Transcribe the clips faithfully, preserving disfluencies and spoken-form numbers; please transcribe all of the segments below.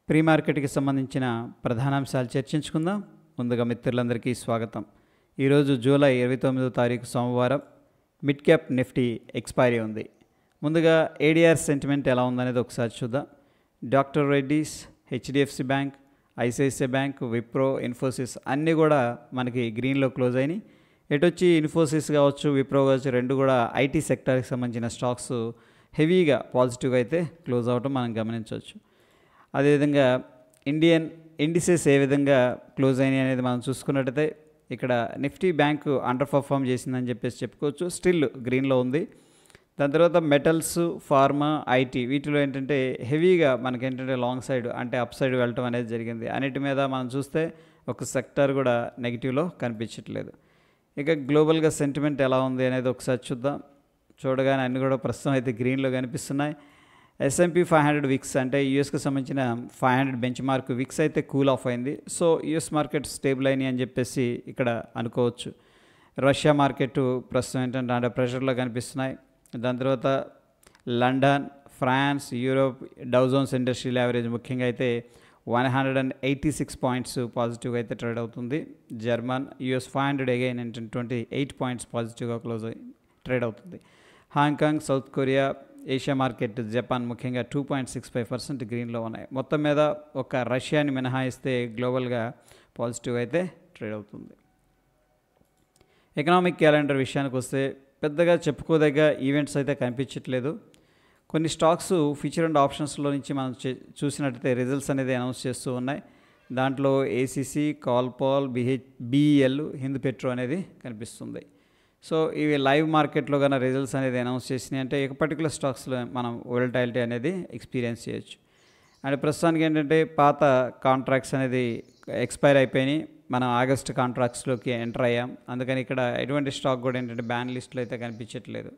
Pre మార్కెట్కి సంబంధించిన ప్రధానాంశాలు చర్చించుకుందాం. ముందుగా మిత్రులందరికీ స్వాగతం. ఈరోజు జూలై ఇరవై తొమ్మిదో తారీఖు సోమవారం. మిడ్ క్యాప్ నిఫ్టీ ఎక్స్పైరీ ఉంది. ముందుగా ఏడిఆర్ సెంటిమెంట్ ఎలా ఉందనేది ఒకసారి చూద్దాం. Doctor Reddy's, HDFC bank, ICICI bank, Wipro, Infosys అన్నీ కూడా మనకి గ్రీన్లో క్లోజ్ అయినాయి. ఎటొచ్చి ఇన్ఫోసిస్ కావచ్చు, విప్రో కావచ్చు, రెండు కూడా ఐటీ సెక్టర్కి సంబంధించిన స్టాక్స్ హెవీగా పాజిటివ్గా అయితే క్లోజ్ అవ్వటం మనం గమనించవచ్చు. అదేవిధంగా ఇండియన్ ఇండిసెస్ ఏ విధంగా క్లోజ్ అయినాయి అనేది మనం చూసుకున్నట్టయితే ఇక్కడ నిఫ్టీ బ్యాంకు అండర్ పర్ఫామ్ చేసిందని చెప్పేసి చెప్పుకోవచ్చు. స్టిల్ గ్రీన్లో ఉంది. దాని తర్వాత మెటల్స్, ఫార్మా, ఐటీ వీటిలో ఏంటంటే హెవీగా మనకి ఏంటంటే లాంగ్ సైడ్ అంటే అప్ సైడ్ వెళ్ళటం అనేది జరిగింది. అన్నిటి మీద మనం చూస్తే ఒక సెక్టర్ కూడా నెగిటివ్లో కనిపించట్లేదు. ఇక గ్లోబల్గా సెంటిమెంట్ ఎలా ఉంది అనేది ఒకసారి చూద్దాం. చూడగానే అన్నీ కూడా ప్రస్తుతం అయితే గ్రీన్లో కనిపిస్తున్నాయి. ఎస్ఎంపీ ఫైవ్ హండ్రెడ్ విక్స్ అంటే యూఎస్కి సంబంధించిన five hundred benchmark VIX అయితే కూల్ ఆఫ్ అయింది. సో యూఎస్ మార్కెట్ స్టేబుల్ అయినాయి అని చెప్పేసి ఇక్కడ అనుకోవచ్చు. రష్యా మార్కెట్ ప్రస్తుతం ఏంటంటే అండర్ ప్రెషర్లో కనిపిస్తున్నాయి. దాని తర్వాత London, France, Europe Dow Jones industrial average ముఖ్యంగా అయితే one hundred and eighty six points పాజిటివ్గా అయితే ట్రేడ్ అవుతుంది. German, US five hundred again ఏంటంటే ట్వంటీ ఎయిట్ పాయింట్స్ పాజిటివ్గా క్లోజ్ అయి ట్రేడ్ అవుతుంది. Hong Kong, South Korea, Asia market, Japan ముఖ్యంగా two point six five percent గ్రీన్లో ఉన్నాయి. మొత్తం మీద ఒక రష్యాని మినహాయిస్తే గ్లోబల్గా పాజిటివ్ అయితే ట్రేడ్ అవుతుంది. ఎకనామిక్ క్యాలెండర్ విషయానికి వస్తే పెద్దగా చెప్పుకోదగ్గ ఈవెంట్స్ అయితే కనిపించట్లేదు. కొన్ని స్టాక్స్ ఫ్యూచర్ అండ్ ఆప్షన్స్లో నుంచి మనం చూసినట్టయితే రిజల్ట్స్ అనేది అనౌన్స్ చేస్తూ ఉన్నాయి. దాంట్లో ఏసీసీ, కాల్పాల్, బిహెచ్ బిఈఎల్, హింద్ పెట్రో అనేది కనిపిస్తుంది. సో ఇవి లైవ్ మార్కెట్లో కన్నా రిజల్ట్స్ అనేది అనౌన్స్ చేసినాయి అంటే ఒక పర్టికులర్ స్టాక్స్లో మనం వోలటాలిటీ అనేది ఎక్స్పీరియన్స్ చేయొచ్చు. అండ్ ప్రస్తుతానికి ఏంటంటే పాత కాంట్రాక్ట్స్ అనేది ఎక్స్పైర్ అయిపోయినాయి. మనం ఆగస్ట్ కాంట్రాక్ట్స్లోకి ఎంటర్ అయ్యాం. అందుకని ఇక్కడ ఎటువంటి స్టాక్ కూడా ఏంటంటే బ్యాన్ లిస్ట్లో అయితే కనిపించట్లేదు.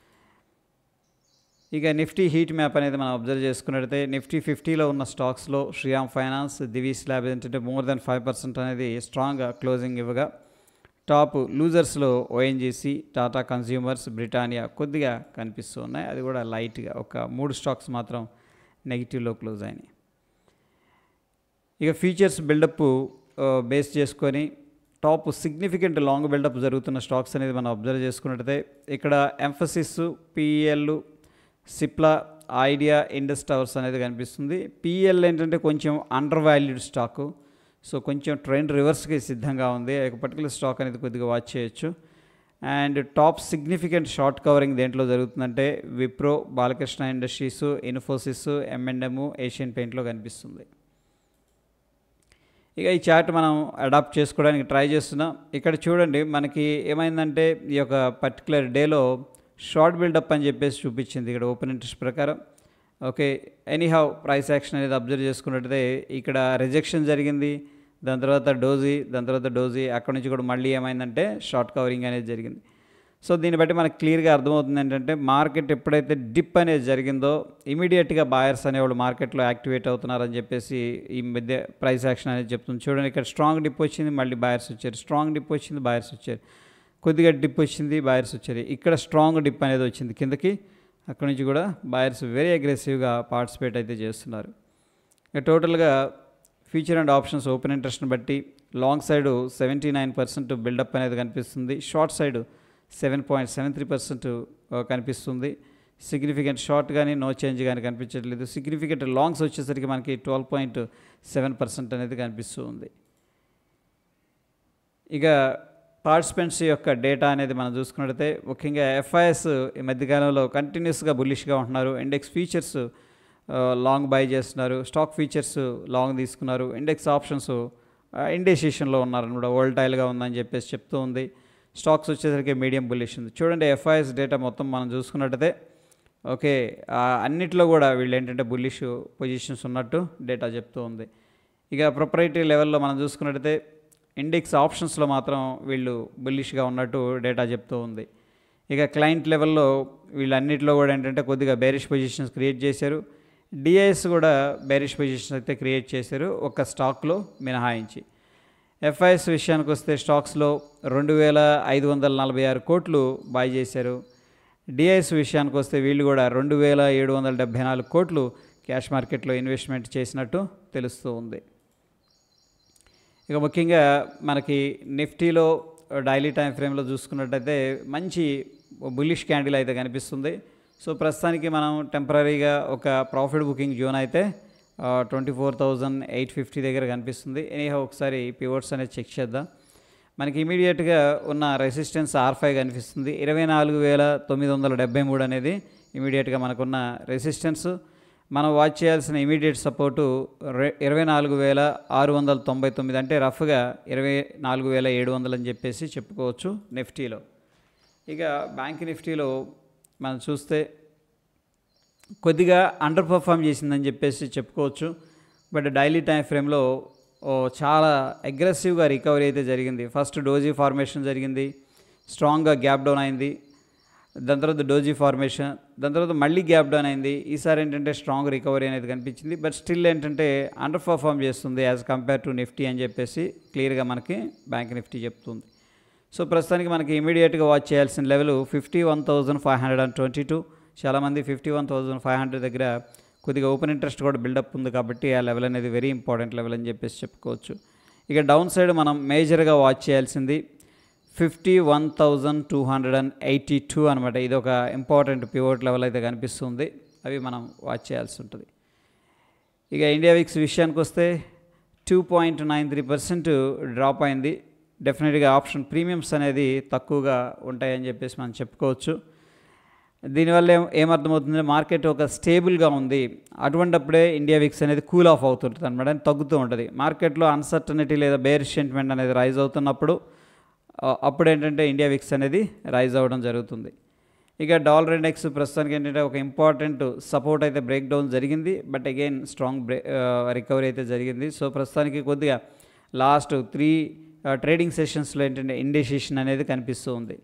ఇక నిఫ్టీ హీట్ మ్యాప్ అనేది మనం అబ్జర్వ్ చేసుకున్నట్టయితే నిఫ్టీ ఫిఫ్టీలో ఉన్న స్టాక్స్లో శ్రీరామ్ ఫైనాన్స్, దివీస్ ల్యాబ్ ఏంటంటే మోర్ దెన్ ఫైవ్ పర్సెంట్ అనేది స్ట్రాంగ్గా క్లోజింగ్ ఇవ్వగా, టాప్ లూజర్స్లో ఓఎన్జీసీ, టాటా కన్స్యూమర్స్, బ్రిటానియా కొద్దిగా కనిపిస్తూ ఉన్నాయి. అది కూడా లైట్గా ఒక మూడు స్టాక్స్ మాత్రం నెగిటివ్లో క్లోజ్ అయినాయి. ఇక ఫీచర్స్ బిల్డప్ బేస్ చేసుకొని టాప్ సిగ్నిఫికెంట్ లాంగ్ బిల్డప్ జరుగుతున్న స్టాక్స్ అనేది మనం అబ్జర్వ్ చేసుకున్నట్టయితే ఇక్కడ ఎంఫసిస్, పిఈఎల్, సిప్లా, ఐడియా, ఇండస్ టవర్స్ అనేది కనిపిస్తుంది. పిఈఎల్ ఏంటంటే కొంచెం అండర్ వాల్యూడ్ స్టాకు. సో కొంచెం ట్రెండ్ రివర్స్కి సిద్ధంగా ఉంది. ఒక పర్టికులర్ స్టాక్ అనేది కొద్దిగా వాచ్ చేయొచ్చు. And top significant short covering దేంట్లో జరుగుతుందంటే Wipro, Balakrishna industries, Infosys, M and M, Asian పెయింట్లో కనిపిస్తుంది. ఇక ఈ చార్ట్ మనం అడాప్ట్ చేసుకోవడానికి ట్రై చేస్తున్నాం. ఇక్కడ చూడండి మనకి ఏమైందంటే ఈ యొక్క పర్టికులర్ డేలో షార్ట్ బిల్డప్ అని చెప్పేసి చూపించింది ఇక్కడ ఓపెన్ ఇంట్రెస్ట్ ప్రకారం. ఓకే, ఎనీహౌ ప్రైస్ యాక్షన్ అనేది అబ్జర్వ్ చేసుకున్నట్టయితే ఇక్కడ రిజెక్షన్ జరిగింది. దాని తర్వాత డోజీ, దాని తర్వాత డోజీ, అక్కడ నుంచి కూడా మళ్ళీ ఏమైందంటే షార్ట్ కవరింగ్ అనేది జరిగింది. సో దీన్ని బట్టి మనకు క్లియర్గా అర్థమవుతుంది ఏంటంటే మార్కెట్ ఎప్పుడైతే డిప్ అనేది జరిగిందో ఇమీడియట్గా బాయర్స్ అనేవాళ్ళు మార్కెట్లో యాక్టివేట్ అవుతున్నారని చెప్పేసి ఈ మధ్య ప్రైస్ యాక్షన్ అనేది చెప్తుంది. చూడండి ఇక్కడ స్ట్రాంగ్ డిప్ వచ్చింది, మళ్ళీ బాయర్స్ వచ్చారు. స్ట్రాంగ్ డిప్ వచ్చింది, బాయర్స్ వచ్చారు. కొద్దిగా డిప్ వచ్చింది, బాయర్స్ వచ్చారు. ఇక్కడ స్ట్రాంగ్ డిప్ అనేది వచ్చింది కిందకి. అక్కడ నుంచి కూడా బాయర్స్ వెరీ అగ్రెసివ్గా పార్టిసిపేట్ అయితే చేస్తున్నారు. ఇక టోటల్గా ఫ్యూచర్ అండ్ ఆప్షన్స్ ఓపెన్ ఇంట్రెస్ట్ని బట్టి long side seventy nine percent build up అనేది కనిపిస్తుంది. Short side seven point seven three percent కనిపిస్తుంది. సిగ్నిఫికెంట్ షార్ట్ కానీ నో చేంజ్ కానీ కనిపించట్లేదు. సిగ్నిఫికెంట్ లాంగ్స్ వచ్చేసరికి మనకి ట్వెల్వ్ పాయింట్ సెవెన్ పర్సెంట్ అనేది కనిపిస్తూ ఉంది. ఇక పార్టిసిపెంట్స్ యొక్క డేటా అనేది మనం చూసుకున్నట్టయితే ముఖ్యంగా ఎఫ్ఐఎస్ ఈ మధ్యకాలంలో కంటిన్యూస్గా బుల్లిష్గా ఉంటున్నారు. ఇండెక్స్ ఫీచర్స్ లాంగ్ బై చేస్తున్నారు. స్టాక్ ఫీచర్స్ లాంగ్ తీసుకున్నారు. ఇండెక్స్ ఆప్షన్స్ ఇండెసిషన్లో ఉన్నారనమాట. వోల్టైల్గా ఉందని చెప్పేసి చెప్తూ ఉంది. స్టాక్స్ వచ్చేసరికి మీడియం బుల్లిష్ ఉంది. చూడండి ఎఫ్ఐఎస్ డేటా మొత్తం మనం చూసుకున్నట్టయితే ఓకే అన్నిట్లో కూడా వీళ్ళు ఏంటంటే బుల్లిష్ పొజిషన్స్ ఉన్నట్టు డేటా చెప్తూ ఉంది. ఇక ప్రొపరైటరీ లెవెల్లో మనం చూసుకున్నట్టయితే ఇండెక్స్ ఆప్షన్స్లో మాత్రం వీళ్ళు బుల్లిష్గా ఉన్నట్టు డేటా చెప్తూ ఉంది. ఇక క్లయింట్ లెవెల్లో వీళ్ళు అన్నింటిలో కూడా ఏంటంటే కొద్దిగా బేరిష్ పొజిషన్స్ క్రియేట్ చేశారు. డిఐఎస్ కూడా బేరిష్ పొజిషన్స్ అయితే క్రియేట్ చేశారు ఒక స్టాక్లో మినహాయించి. ఎఫ్ఐఎస్ విషయానికి వస్తే స్టాక్స్లో రెండు వేల ఐదు వందల నలభై ఆరు కోట్లు బై చేశారు. డిఐఎస్ విషయానికి వస్తే వీళ్ళు కూడా రెండు వేల ఏడు వందల డెబ్బై నాలుగు కోట్లు క్యాష్ మార్కెట్లో ఇన్వెస్ట్మెంట్ చేసినట్టు తెలుస్తూ ఉంది. ఇక ముఖ్యంగా మనకి నిఫ్టీలో డైలీ టైం ఫ్రేమ్లో చూసుకున్నట్టయితే మంచి బుల్లిష్ క్యాండిల్ అయితే కనిపిస్తుంది. సో ప్రస్తుతానికి మనం టెంపరీగా ఒక ప్రాఫిట్ బుకింగ్ జోన్ అయితే twenty four thousand eight fifty దగ్గర కనిపిస్తుంది. ఎనీహౌ ఒకసారి పివోట్స్ అనేది చెక్ చేద్దాం. మనకి ఇమీడియట్గా ఉన్న రెసిస్టెన్స్ ఆర్ ఫైవ్ కనిపిస్తుంది. ఇరవై నాలుగు వేల తొమ్మిది వందల డెబ్బై మూడు అనేది ఇమీడియట్గా మనకున్న రెసిస్టెన్స్. మనం వాచ్ చేయాల్సిన ఇమీడియట్ సపోర్టు ఇరవై నాలుగు వేల ఆరు వందల తొంభై తొమ్మిది అంటే రఫ్గా ఇరవై నాలుగు వేల ఏడు వందలు అని చెప్పేసి చెప్పుకోవచ్చు నిఫ్టీలో. ఇక బ్యాంక్ నిఫ్టీలో మనం చూస్తే కొద్దిగా అండర్ పర్ఫామ్ చేసిందని చెప్పేసి చెప్పుకోవచ్చు. బట్ డైలీ టైం ఫ్రేమ్లో చాలా అగ్రెసివ్గా రికవరీ అయితే జరిగింది. ఫస్ట్ డోజీ ఫార్మేషన్ జరిగింది, స్ట్రాంగ్గా గ్యాప్ డౌన్ అయింది, దాని తర్వాత డోజీ ఫార్మేషన్, దాని తర్వాత మళ్ళీ గ్యాప్ డౌన్ అయింది. ఈసారి ఏంటంటే స్ట్రాంగ్ రికవరీ అనేది కనిపించింది. బట్ స్టిల్ ఏంటంటే అండర్ పర్ఫామ్ చేస్తుంది యాజ్ కంపేర్ టు నిఫ్టీ అని చెప్పేసి క్లియర్గా మనకి బ్యాంక్ నిఫ్టీ చెప్తుంది. సో ప్రస్తుతానికి మనకి ఇమీడియట్గా వాచ్ చేయాల్సిన level fifty one thousand five hundred and twenty two. చాలామంది fifty one thousand five hundred దగ్గర కొద్దిగా ఓపెన్ ఇంట్రెస్ట్ కూడా బిల్డప్ ఉంది కాబట్టి ఆ లెవెల్ అనేది వెరీ ఇంపార్టెంట్ లెవెల్ అని చెప్పేసి చెప్పుకోవచ్చు. ఇక డౌన్ సైడ్ మనం మేజర్గా వాచ్ చేయాల్సింది fifty one thousand two hundred and eighty two అనమాట. ఇది ఒక ఇంపార్టెంట్ పివోట్ లెవెల్ అయితే కనిపిస్తుంది. అవి మనం వాచ్ చేయాల్సి ఉంటుంది. ఇక ఇండియా విక్స్ విషయానికి వస్తే two point nine three percent drop అయింది. డెఫినెట్గా ఆప్షన్ ప్రీమియమ్స్ అనేది తక్కువగా ఉంటాయని చెప్పేసి మనం చెప్పుకోవచ్చు. దీనివల్ల ఏం ఏమర్థమవుతుందంటే మార్కెట్ ఒక స్టేబుల్గా ఉంది. అటువంటిప్పుడే ఇండియా విక్స్ అనేది కూల్ ఆఫ్ అవుతుంటుంది అనమాట, తగ్గుతూ ఉంటుంది. మార్కెట్లో అన్సర్టనిటీ లేదా బేర్ సెంటిమెంట్ అనేది రైజ్ అవుతున్నప్పుడు అప్పుడు ఏంటంటే ఇండియా విక్స్ అనేది రైజ్ అవ్వడం జరుగుతుంది. ఇక డాలర్ ఇండెక్స్ ప్రస్తుతానికి ఏంటంటే ఒక ఇంపార్టెంట్ సపోర్ట్ అయితే బ్రేక్ డౌన్ జరిగింది. బట్ అగైన్ స్ట్రాంగ్ బ్రే రికవరీ అయితే జరిగింది. సో ప్రస్తుతానికి కొద్దిగా లాస్ట్ త్రీ ట్రేడింగ్ సెషన్స్లో ఏంటంటే ఇండిసిషన్ అనేది కనిపిస్తూ ఉంది.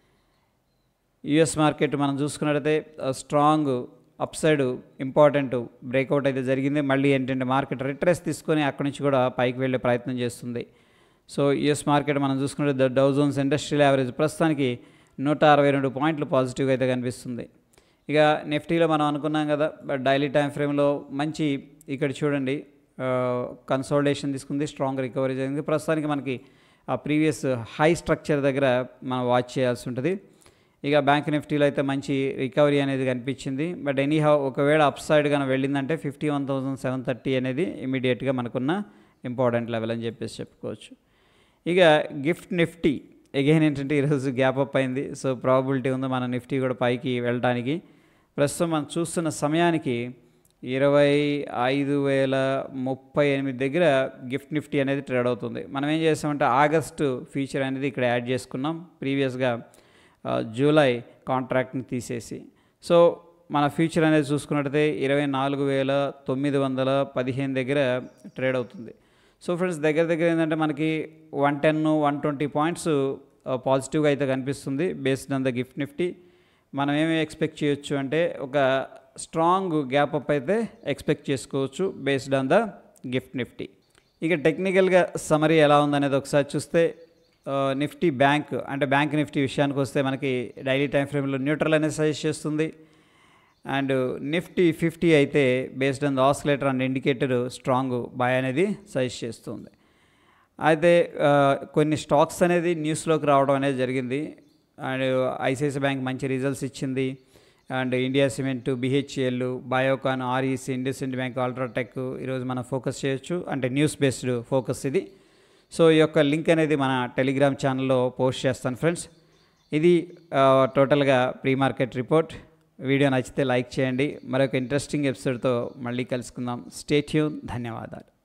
యుఎస్ మార్కెట్ మనం చూసుకున్నట్టయితే strong upside important breakout అయితే జరిగింది. మళ్ళీ ఏంటంటే మార్కెట్ రిట్రెస్ తీసుకొని అక్కడి నుంచి కూడా పైకి వెళ్ళే ప్రయత్నం చేస్తుంది. సో యుఎస్ మార్కెట్ మనం చూసుకున్నట్టు డౌ జోన్స్ ఇండస్ట్రియల్ యావరేజ్ ప్రస్తుతానికి నూట అరవై రెండు పాయింట్లు పాజిటివ్గా అయితే కనిపిస్తుంది. ఇక నిఫ్టీలో మనం అనుకున్నాం కదా డైలీ టైం ఫ్రేమ్లో మంచి ఇక్కడ చూడండి కన్సాలిడేషన్ తీసుకుంది, స్ట్రాంగ్ రికవరీ జరిగింది. ప్రస్తుతానికి మనకి ఆ ప్రీవియస్ హై స్ట్రక్చర్ దగ్గర మనం వాచ్ చేయాల్సి ఉంటుంది. ఇక బ్యాంక్ నిఫ్టీలో అయితే మంచి రికవరీ అనేది కనిపించింది. బట్ ఎనీహౌ ఒకవేళ అప్ సైడ్ కానీ వెళ్ళిందంటే fifty one thousand seven thirty అనేది ఇమీడియట్గా మనకున్న ఇంపార్టెంట్ లెవెల్ అని చెప్పేసి చెప్పుకోవచ్చు. ఇక గిఫ్ట్ నిఫ్టీ అగైన్ ఏంటంటే ఈరోజు గ్యాప్ అప్ అయింది. సో ప్రాబిలిటీ ఉంది మన నిఫ్టీ కూడా పైకి వెళ్ళడానికి. ప్రస్తుతం మనం చూస్తున్న సమయానికి ఇరవై ఐదు వేల ముప్పై ఎనిమిది దగ్గర గిఫ్ట్ నిఫ్టీ అనేది ట్రేడ్ అవుతుంది. మనం ఏం చేస్తామంటే ఆగస్టు ఫీచర్ అనేది ఇక్కడ యాడ్ చేసుకున్నాం ప్రీవియస్గా జూలై కాంట్రాక్ట్ని తీసేసి. సో మన ఫ్యూచర్ అనేది చూసుకున్నట్టయితే ఇరవై నాలుగు వేల తొమ్మిది వందల పదిహేను దగ్గర ట్రేడ్ అవుతుంది. సో ఫ్రెండ్స్ దగ్గర దగ్గర ఏంటంటే మనకి one ten one twenty points పాజిటివ్గా అయితే కనిపిస్తుంది based on the GIFT Nifty. మనం ఏమి ఎక్స్పెక్ట్ చేయొచ్చు అంటే ఒక స్ట్రాంగ్ గ్యాప్ అప్ అయితే ఎక్స్పెక్ట్ చేసుకోవచ్చు based on the GIFT Nifty. ఇక టెక్నికల్గా సమరీ ఎలా ఉందనేది ఒకసారి చూస్తే నిఫ్టీ బ్యాంక్ అంటే బ్యాంక్ నిఫ్టీ విషయానికి వస్తే మనకి డైలీ టైం ఫ్రేమ్లో న్యూట్రల్ అనేది సజెస్ట్ చేస్తుంది. అండ్ నిఫ్టీ ఫిఫ్టీ అయితే based on the oscillator and indicator strong buy అనేది సజెస్ట్ చేస్తుంది. అయితే కొన్ని స్టాక్స్ అనేది న్యూస్లోకి రావడం అనేది జరిగింది. అండ్ ఐసిఐసిఐ బ్యాంక్ మంచి రిజల్ట్స్ ఇచ్చింది. And India cement, BHEL, Biocon, REC, IndusInd bank, UltraTech ఈరోజు మనం ఫోకస్ చేయొచ్చు. అంటే న్యూస్ బేస్డ్ ఫోకస్ ఇది. సో ఈ యొక్క లింక్ అనేది మన టెలిగ్రామ్ ఛానల్లో పోస్ట్ చేస్తాను ఫ్రెండ్స్. ఇది టోటల్గా ప్రీ మార్కెట్ రిపోర్ట్. వీడియో నచ్చితే లైక్ చేయండి. మరొక ఇంట్రెస్టింగ్ ఎపిసోడ్తో మళ్ళీ కలుసుకుందాం. Stay tune. ధన్యవాదాలు.